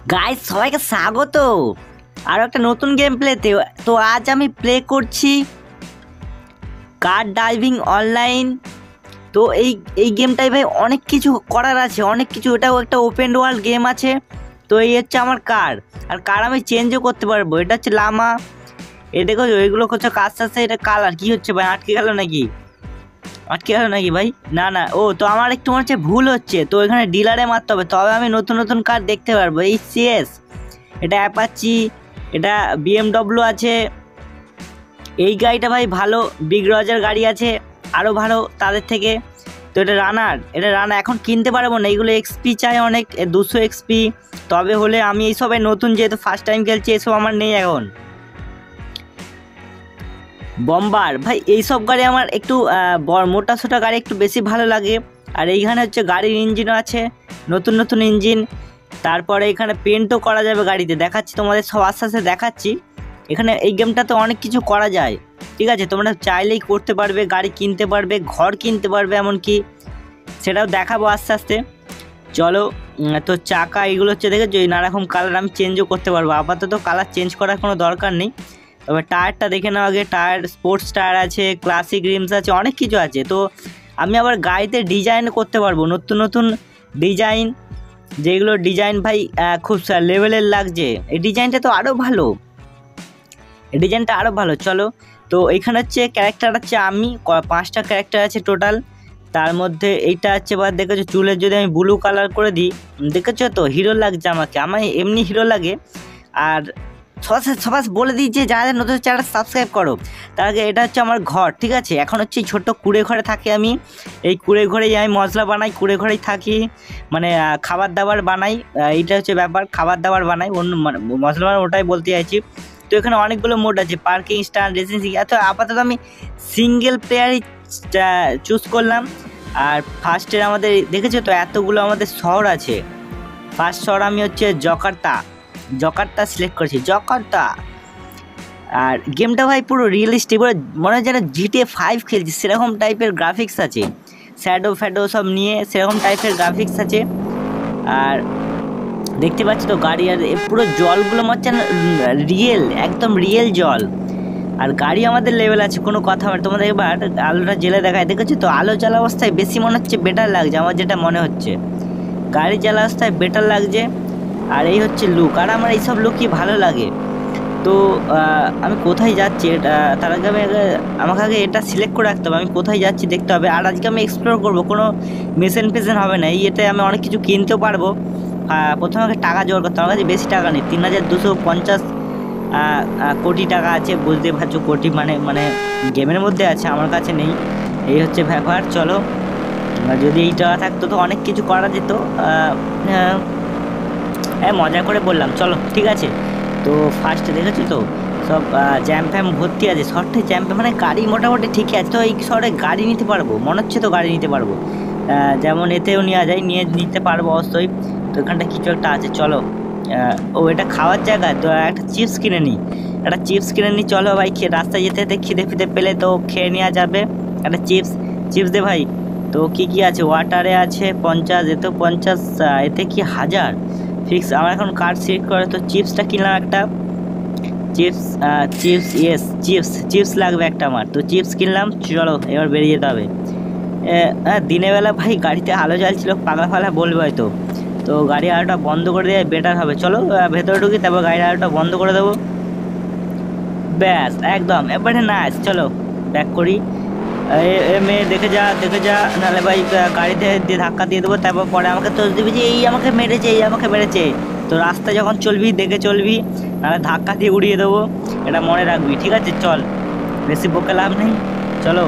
Guys সবাইকে স্বাগত আর একটা নতুন গেম প্লেতে। তো আজ আমি প্লে করছি কার ড্রাইভিং অনলাইন। তো এই গেমটাই ভাই অনেক কিছু করার আছে, অনেক কিছু। এটাও একটা ওপেন ওয়ার্ল্ড গেম আছে। তো এই হচ্ছে আমার কার, আর কার আমি চেঞ্জও করতে পারবো। এটা হচ্ছে লামা। এ দেখো এগুলো হচ্ছে আস্তে আস্তে এটা কালার কি হচ্ছে ভাই, আটকে গেল নাকি ভাই? না না, ও তো আমার একটু মনে হচ্ছে ভুল হচ্ছে। তো এখানে ডিলারে মারতে হবে, তবে আমি নতুন নতুন কার দেখতে পারবো। এই সিএস, এটা অ্যাপাচি, এটা বিএমডব্লিউ আছে। এই গাড়িটা ভাই ভালো, বিগ রজার গাড়ি আছে আরও ভালো তাদের থেকে। তো এটা রানার এখন কিনতে পারবো না, এইগুলো এক্সপি চাই অনেক, 200 এক্সপি। তবে হলে আমি এইসবে নতুন, যেহেতু ফার্স্ট টাইম খেলছি, এসব আমার নেই এখন। বম্বার ভাই, এইসব গাড়ি আমার একটু মোটা সোটা গাড়ি একটু বেশি ভালো লাগে। আর এইখানে হচ্ছে গাড়ির ইঞ্জিনও আছে, নতুন নতুন ইঞ্জিন। তারপরে এখানে পেন্টও করা যাবে গাড়িতে, দেখাচ্ছি তোমাদের সব আস্তে আস্তে দেখাচ্ছি। এখানে এই গেমটাতে অনেক কিছু করা যায়, ঠিক আছে? তোমরা চাইলেই করতে পারবে, গাড়ি কিনতে পারবে, ঘর কিনতে পারবে, এমনকি সেটাও দেখাবো আস্তে আস্তে। চলো। তো চাকা এগুলো হচ্ছে, দেখেছো নানারকম কালার, আমি চেঞ্জও করতে পারবো। আপাতত কালার চেঞ্জ করার কোনো দরকার নেই। তবে টায়ারটা দেখে নাও আগে। টায়ার স্পোর্টস টায়ার আছে, ক্লাসিক রিমস আছে, অনেক কিছু আছে। তো আমি আবার গাড়িতে ডিজাইন করতে পারবো, নতুন নতুন ডিজাইন, যেগুলো ডিজাইন ভাই খুব লেভেলের লাগছে। এই ডিজাইনটা তো আরও ভালো, এই ডিজাইনটা আরও ভালো। চলো। তো এইখানে হচ্ছে ক্যারেক্টার আছে, আমি 5টা ক্যারেক্টার আছে টোটাল। তার মধ্যে এইটা হচ্ছে, এবার দেখেছো চুলের যদি আমি ব্লু কালার করে দিই, দেখেছো তো হিরো লাগছে আমাকে, আমার এমনি হিরো লাগে। আর সবাই বলে দিই যে যারা নতুন চ্যানেলটা সাবস্ক্রাইব করো। তার আগে এটা হচ্ছে আমার ঘর, ঠিক আছে? এখন হচ্ছে এই ছোট্ট কুড়ে ঘরে থাকি আমি। এই কুড়ে ঘরেই আমি মশলা বানাই, কুড়ে ঘরেই থাকি, মানে খাবার দাবার বানাই। এইটা হচ্ছে ব্যাপার, খাবার দাবার বানাই, অন্য মশলা বানাই ওটাই বলতে চাইছি। তো এখানে অনেকগুলো মোড আছে, পার্কিং, স্ট্যান্ড, রেসিং। এত আপাতত আমি সিঙ্গেল প্লেয়ারই চুজ করলাম। আর ফার্স্টের আমাদের দেখেছো তো এতগুলো আমাদের শহর আছে। ফার্স্ট শহর আমি হচ্ছে জকার্তা সিলেক্ট করেছি, জকার্তা। আর গেমটা ভাই পুরো রিয়েলিস্টিক, মনে হয় যেন GTA 5 খেলছি, সেরকম টাইপের গ্রাফিক্স আছে। শ্যাডো ফ্যাডো সব নিয়ে সেরকম টাইপের গ্রাফিক্স আছে। আর দেখতে পাচ্ছি তো গাড়ি, আর পুরো জলগুলো মনে হচ্ছে রিয়েল, একদম রিয়েল জল। আর গাড়ি আমাদের লেভেল আছে, কোনো কথা হবে। তোমাদের এবার আলোটা জেলে দেখায়, দেখেছো তো আলো জ্বালা অবস্থায় বেশি মনে হচ্ছে বেটার লাগছে, আমার যেটা মনে হচ্ছে গাড়ি জ্বালা অবস্থায় বেটার লাগছে। আর এই হচ্ছে লুক, আর আমার এইসব লুকই ভালো লাগে। তো আমি কোথায় যাচ্ছি এটা, তার আগে আমাকে আগে এটা সিলেক্ট করে রাখতে হবে, আমি কোথায় যাচ্ছি দেখতে হবে। আর আজকে আমি এক্সপ্লোর করবো, কোনো মিশন ফিশন হবে না। এতে আমি অনেক কিছু কিনতেও পারবো। প্রথমে আমাকে টাকা জোগাড় করতে হবে, আমার কাছে বেশি টাকা নেই, 3250 কোটি টাকা আছে। বুঝতে পারছো, কোটি মানে গেমের মধ্যে আছে, আমার কাছে নেই। এই হচ্ছে ব্যাপার। চলো, যদি এই টাকা থাকতো তো অনেক কিছু করা যেত। হ্যাঁ, মজা করে বললাম, চলো ঠিক আছে। তো ফার্স্টে দেখেছো তো সব জ্যাম ফ্যাম ভর্তি আছে, শর্টে জ্যাম ফ্যাম, মানে গাড়ি মোটামুটি ঠিকই আছে। তো এই শহরে গাড়ি নিতে পারবো, মনে হচ্ছে তো গাড়ি নিতে পারবো। যেমন এতেও নেওয়া যায়, নিতে পারবো অবশ্যই। তো এখানটা কিছু একটা আছে, চলো। ও এটা খাওয়ার জায়গা, তো একটা চিপস কিনে নিই, চলো ভাই। রাস্তায় যেতে যেতে খিদে ফিদে পেলে তো খেয়ে নেওয়া যাবে। একটা চিপস দে ভাই। তো কি আছে, ওয়াটারে আছে 50, এতেও 50, এতে কি 1000 ফিক্স। আমার এখন কার্ড সিলেক্ট করে, তো চিপসটা কিনলাম একটা। চিপস লাগবে একটা আমার, তো চিপস কিনলাম। চলো এবার বেরিয়ে যেতে হবে। দিনের বেলা ভাই গাড়িতে আলো জ্বালছিল, পাগলা ফাগলা বলবে হয়তো। তো গাড়ি আলোটা বন্ধ করে দেওয়া বেটার হবে। চলো ভেতরে ঢুকি, তারপর গাড়ির আলোটা বন্ধ করে দেবো। ব্যাস একদম এবারে নাইস। চলো ব্যাক করি। এ মেয়ে দেখে যা নাহলে ভাই গাড়িতে দিয়ে ধাক্কা দিয়ে দেবো। তারপর পরে আমাকে তো দিবি যে এই আমাকে মেরেছে। তো রাস্তায় যখন চলবি দেখে চলবি, নাহলে ধাক্কা দিয়ে উড়িয়ে দেবো, এটা মনে রাখবি, ঠিক আছে? চল, বেশি বকে লাভ নেই। চলো,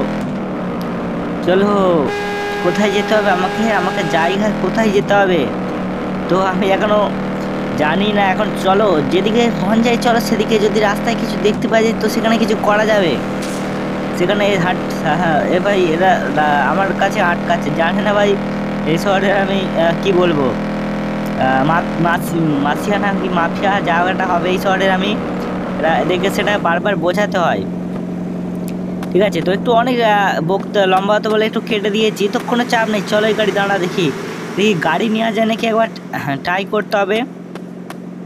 কোথায় যেতে হবে আমাকে জায়গা কোথায় যেতে হবে তো আমি এখনো জানি না। এখন চলো, যেদিকে মন যায় চলো সেদিকে। যদি রাস্তায় কিছু দেখতে পাই তো সেখানে কিছু করা যাবে, সেখানে হ্যাঁ এ ভাই এরা আমার কাছে আটকাচ্ছে, জানে না ভাই এই শহরে আমি কি বলবো, মাসিয়ানা কি মাফিয়া জায়গাটা হবে এই শহরের, আমি এদেরকে সেটা বারবার বোঝাতে হয়, ঠিক আছে? তো একটু অনেক লম্বা হতে বলে একটু কেটে দিয়েছি, তো কোনো চাপ নেই। চলো এই গাড়ি দাঁড়া, দেখি গাড়ি নেওয়া যায় নাকি একবার ট্রাই করতে হবে।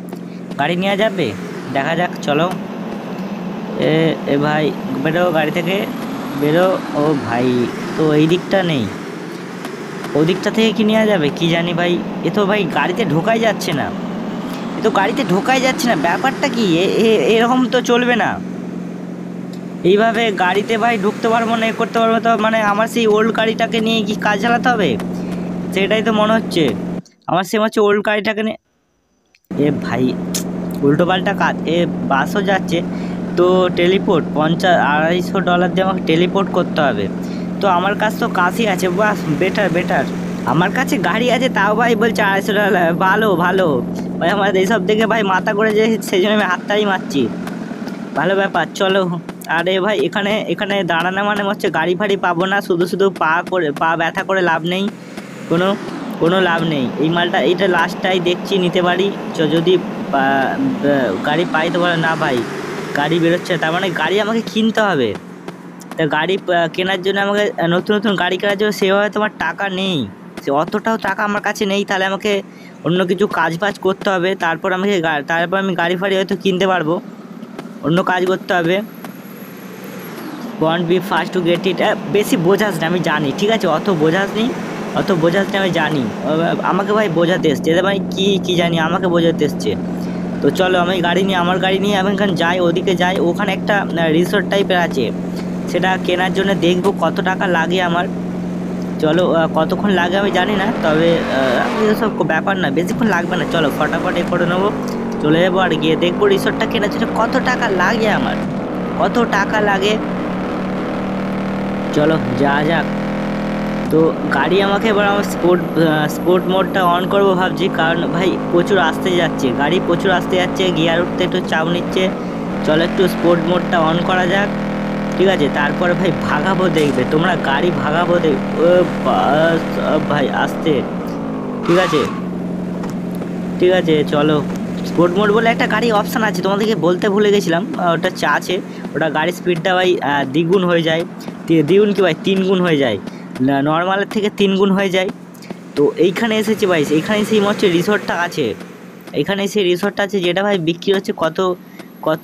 গাড়ি নেওয়া যাবে, দেখা যাক চলো। এ এ ভাই বেরো গাড়ি থেকে, বেরো। ও ভাই তো এই দিকটা নেই, ওদিকটা থেকে কি নেওয়া যাবে কি জানি ভাই। এ তো ভাই গাড়িতে ঢোকাই যাচ্ছে না, এ তো গাড়িতে ঢোকাই যাচ্ছে না, ব্যাপারটা কি? এরকম তো চলবে না। এইভাবে গাড়িতে ভাই ঢুকতে পারবো না, এ করতে পারবো, তো মানে আমার সেই ওল্ড গাড়িটাকে নিয়ে কি কাজ চালাতে হবে? সেটাই তো মনে হচ্ছে আমার, সে হচ্ছে ওল্ড গাড়িটাকে নিয়ে। এ ভাই উল্টো পাল্টা কাজ, এ বাসও যাচ্ছে তো টেলিপোর্ট, $250 দিয়ে আমাকে টেলিপোর্ট করতে হবে। তো আমার কাছে তো কাশি আছে, বাস বেটার বেটার। আমার কাছে গাড়ি আছে তাও ভাই বলছে $250, ভালো ভালো ভাই। আমার এইসব দেখে ভাই মাথা করে যে, সেই জন্য আমি হাততালি মারছি। ভালো ব্যাপার, চলো। আরে ভাই এখানে এখানে দাঁড়ানো মানে হচ্ছে গাড়ি ফাড়ি পাবো না, শুধু শুধু পা ব্যথা করে লাভ নেই, কোনো কোনো লাভ নেই। এই মালটা এইটা লাস্টটাই দেখছি নিতে পারি, যদি গাড়ি পাই তো বলে না ভাই গাড়ি বেরোচ্ছে, তার মানে গাড়ি আমাকে কিনতে হবে। তা গাড়ি কেনার জন্য আমাকে, নতুন নতুন গাড়ি কেনার জন্য সেভাবে তোমার টাকা নেই, সে অতটাও টাকা আমার কাছে নেই। তাহলে আমাকে অন্য কিছু কাজ বাজ করতে হবে, তারপর তারপর আমি গাড়ি ফাড়ি হয়তো কিনতে পারবো, অন্য কাজ করতে হবে। Want be first to get it. বেশি বোঝাস না আমি জানি, ঠিক আছে, অত বোঝাস নি, অত বোঝাস না আমি জানি। আমাকে ভাই বোঝাতে এসছে, এদের ভাই কী জানি আমাকে বোঝাতে এসছে। তো চলো আমি গাড়ি নিয়ে, আমার গাড়ি নিয়ে আমি এখানে যাই, ওদিকে যাই। ওখানে একটা রিসোর্ট টাইপের আছে, সেটা কেনার জন্য দেখবো কত টাকা লাগে আমার। চলো কতক্ষণ লাগে আমি জানি না, তবে এসব ব্যাপার না, বেশিক্ষণ লাগবে না। চলো ফটাফট এ করে নেবো, চলে যাবো আর গিয়ে দেখবো রিসোর্টটা কেনার জন্য কত টাকা লাগে আমার, কত টাকা লাগে। চলো যা যাক। তো গাড়ি আমাকে এবার আমার স্পোর্ট মোডটা অন করবো ভাবছি, কারণ ভাই প্রচুর আসতে যাচ্ছে গাড়ি, প্রচুর আসতে যাচ্ছে, গিয়ার উঠতে একটু চাপ নিচ্ছে। চলো একটু স্পোর্ট মোডটা অন করা যাক, ঠিক আছে। তারপরে ভাই ভাগাবো, দেখবে তোমরা গাড়ি ভাগাবো ও ভাই আসতে, ঠিক আছে ঠিক আছে। চলো স্পোর্ট মোড বলে একটা গাড়ি অপশান আছে, তোমাদেরকে বলতে ভুলে গেছিলাম, ওটা আছে। ওটা গাড়ির স্পিডটা ভাই দ্বিগুণ হয়ে যায়, দ্বিগুণ কি ভাই 3 গুণ হয়ে যায়, নর্মালের থেকে 3 গুণ হয়ে যায়। তো এইখানে এসেছি ভাই, এইখানে সেই হচ্ছে রিসোর্টটা আছে, এখানে সেই রিসোর্টটা আছে, যেটা ভাই বিক্রি হচ্ছে কত কত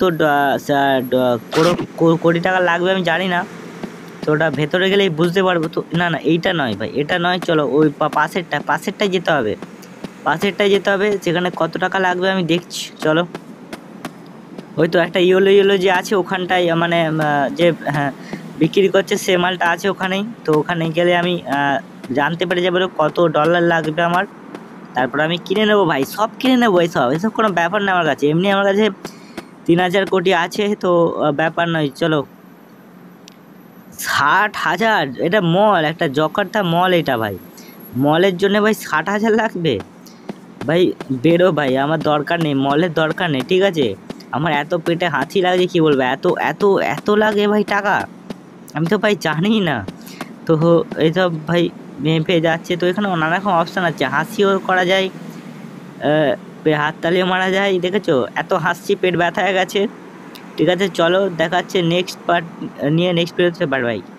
কোটি টাকা লাগবে আমি জানি না। তো ওটা ভেতরে গেলেই বুঝতে পারবো। তো না না এইটা নয় ভাই, এটা নয়, চলো ওই পাশেরটায় যেতে হবে, পাশেরটায় যেতে হবে, সেখানে কত টাকা লাগবে আমি দেখছি। চলো ওই তো একটা ইয়েলো ইয়েলো যে আছে ওখানটায়, মানে যে হ্যাঁ বিক্রি করছে সে মালটা আছে ওখানেই। তো ওখানে গেলে আমি জানতে পেরে যাবো কত ডলার লাগবে আমার, তারপর আমি কিনে নেবো ভাই, সব কিনে নেবো। এসব কোনো ব্যাপার না আমার কাছে, এমনি আমার কাছে 3,000 কোটি আছে, তো ব্যাপার নয়। চলো 60,000, এটা মল, একটা জকার্তা মল এটা ভাই, মলের জন্য ভাই 60,000 লাগবে ভাই। বেরো ভাই, আমার দরকার নেই, মলের দরকার নেই, ঠিক আছে। আমার এত পেটে হাঁচি লাগে কি বলবো, এত এত এত লাগে ভাই টাকা, আমি তো ভাই জানি না। তো এইসব ভাই মেপে যাচ্ছে। তো এখানে নানা রকম অপশান আছে, হাসিও করা যায়, হাততালিও মারা যায়, দেখেছো, এত হাসছি পেট ব্যথা হয়ে গেছে। ঠিক আছে চলো দেখাচ্ছে নেক্সট পার্ট নিয়ে, নেক্সট ভিডিওতে পার ভাই।